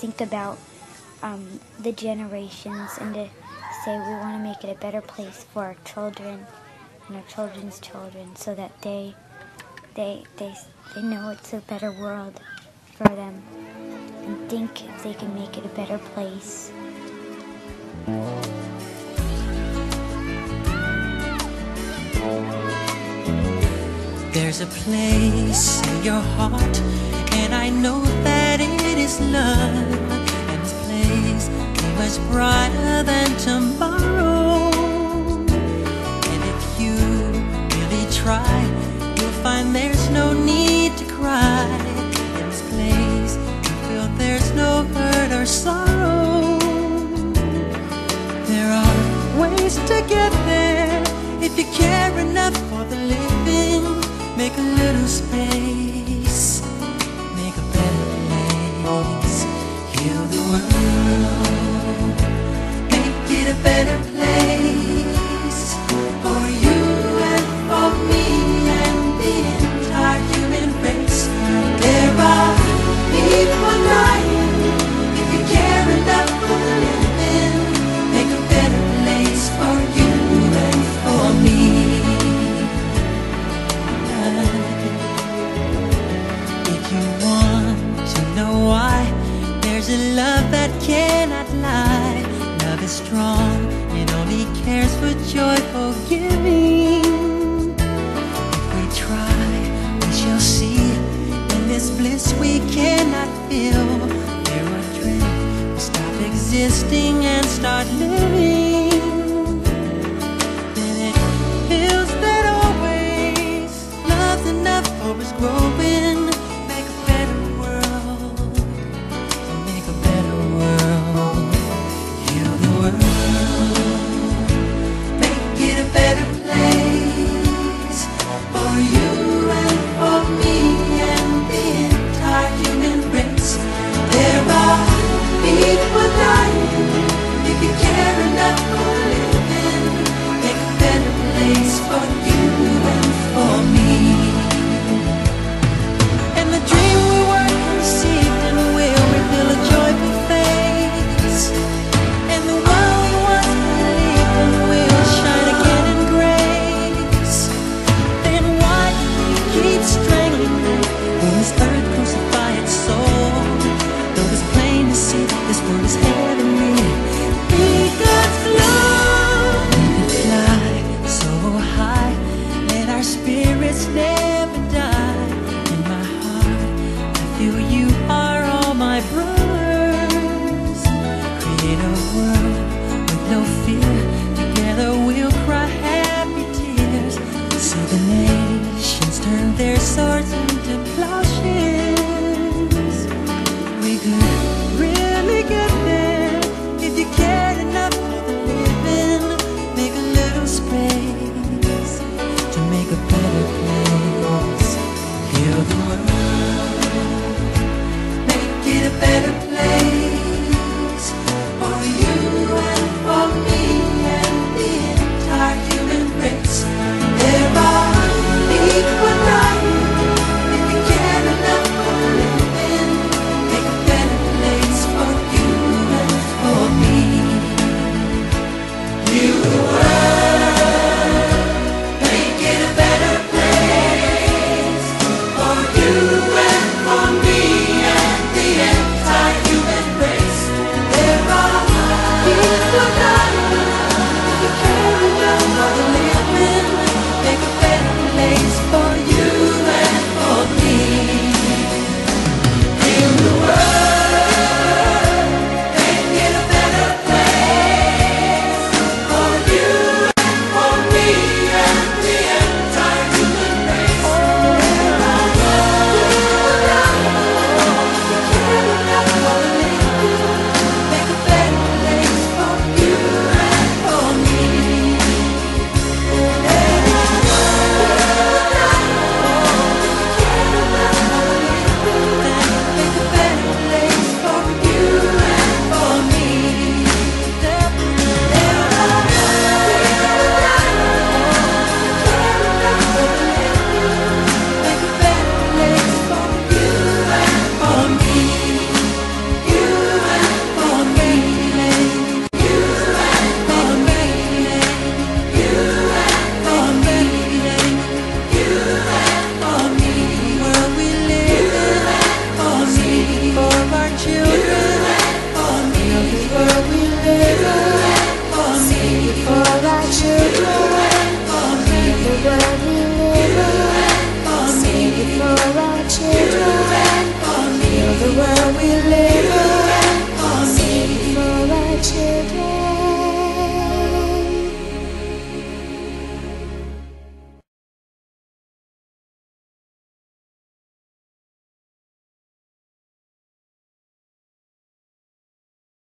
think about the generations and to say we want to make it a better place for our children and our children's children, so that they know it's a better world for them and think if they can make it a better place. There's a place in your heart, and I know that it is love, and this place is much brighter than tomorrow. And if you really try, you'll find there's no need to cry. In this place you feel there's no hurt or sorrow. There are ways to get there if you care enough for the living. Make a little space, make a better place. Heal the world, make it a better place for you and for me and the entire human race. There are people dying. If you care enough for the living, make a better place for you and for me. If you want to know why, there's a love that cannot lie. Love is strong, it only cares for joyful giving. If we try, we shall see. In this bliss we cannot feel. There are dreams, stop existing and start living. Then it feels that always love's enough for us growing. Make a better world, make a better world. Heal the world, make it a better place for you and for me and the entire human race. There are people dying. If you care enough for living, make a better place for you and for me. And the dream we were conceived in will reveal a joyful face. And the world we once believed in will shine again in grace. Then why do we keep strangling it when this earth crucify its soul? Though it's plain to see this world is heavenly, be God's love. We can fly so high, let our spirits never die. In my heart I feel you are all my brothers. Create a world with no fear. Together we'll cry happy tears. See the nations turn their swords into plowshares. We could really get there if you cared enough for the living. Make a little space to make a better place. Heal the world, make it a better place for you and for me and the entire human race. There are people dying. If you care enough for the living, make a better place for you and for me. Heal the world, make it a better place for you and for me and the entire your glory.